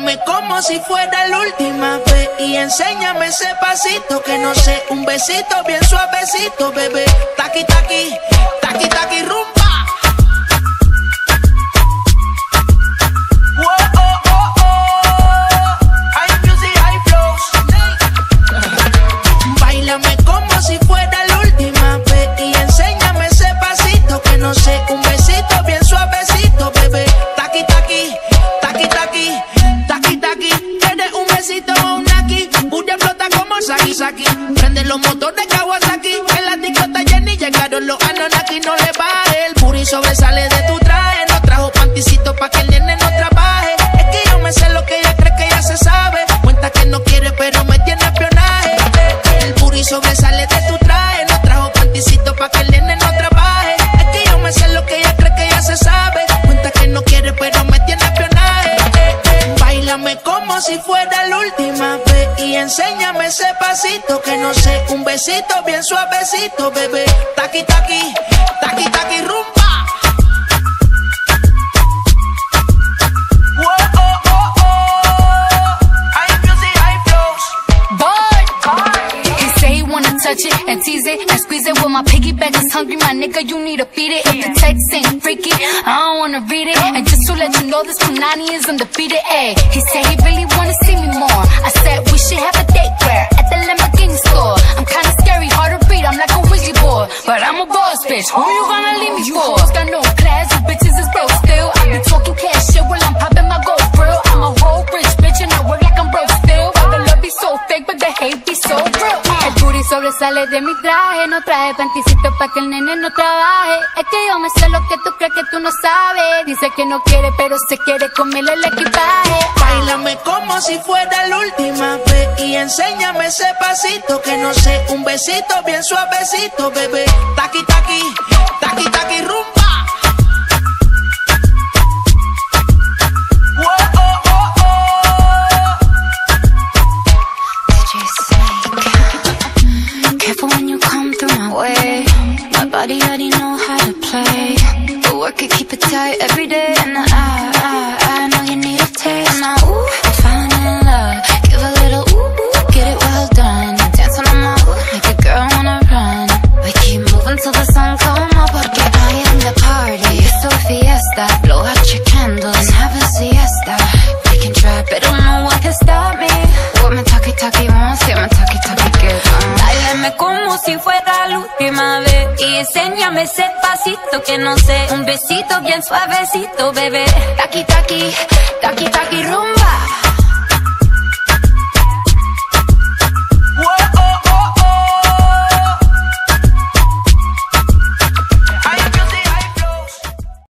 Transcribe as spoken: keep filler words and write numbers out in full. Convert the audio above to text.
Báilame como si fuera la última vez y enséñame ese pasito que no sé, un besito bien suavecito, bebé. Taqui, taqui, taqui, taqui, rumba. Báilame como si fuera la última vez y enséñame ese pasito que no sé, un besito bien suavecito, bebé. Taqui, taqui, taqui, taqui, taqui, taqui. Tienes un besito o un aquí, Buria flota como Saki Saki. Prende los motores Kawasaki, en la discota Jenny llegaron los Anunnaki. No le baje, el booty sobresale de tu traje. No trajo panticito pa' que el nene no trabaje. Es que yo me sé lo que ella cree que ya se sabe. Cuenta que no quiere pero me tiene espionaje. El booty sobresale de tu traje. No trajo panticito pa' que el nene no trabaje. Es que yo me sé lo que ella cree que ya se sabe. Cuenta que no quiere pero me tiene espionaje. Báilame como si fuera la última vez y enséñame ese pasito que no sé, un besito bien suavecito, bebé. Taqui, taqui, taqui, taqui, rumba. Touch it and tease it and squeeze it. Well, my piggyback is hungry, my nigga, you need to feed it. If the text ain't freaky, I don't wanna read it. And just to let you know, this Punani is undefeated. Ayy, he said he really wanna see me more. I said we should have a date where at the Lamborghini store. I'm kinda scary, hard to read, I'm like a Ouija board, but I'm a boss bitch. Who you gonna leave me for? You got no class, you bitches is broke still. I be talking cash shit while I'm popping my gold grill. I'm a whole rich bitch and I work like I'm broke still. But the love be so fake, but the hate be so real. El booty sobresale de mi traje, no traje panticito pa' que el nene no trabaje. Es que yo me sé lo que tú crees que tú no sabes. Dice que no quiere, pero se quiere comerle el equipaje. Báilame como si fuera la última vez y enséñame ese pasito que no sé, un besito bien suavecito, bebé. Taqui, taqui, taqui, taqui, rumba. When you come through my way, my body already know how to play. But work it, keep it tight every day. And I, I, I know you need a taste. And I, ooh, I'm falling in love. Give a little ooh, ooh, get it well done. Dance on my ooh, make a girl wanna run. We keep moving till the sun come up. Porque I am the party, it's a fiesta. Blow out your candles and have a siesta. We can try, but don't know what can stop me. What my talkie talkie wants, get my talkie talkie good. Báilame como si fuera la última vez y enséñame ese pasito que no sé, un besito bien suavecito, bebé. Taqui taqui, taqui taqui rumba.